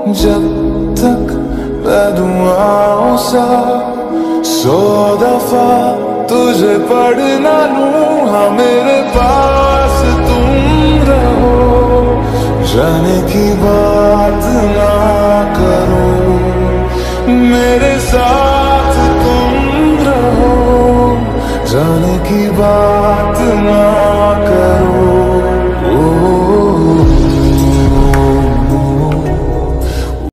जब तक मैं दुआओं सा 100 दफा तुझे पढ़ ना लूं। हाँ मेरे पास तुम रहो, जाने की बात ना करो। मेरे साथ तुम रहो, जाने की बात ना करो।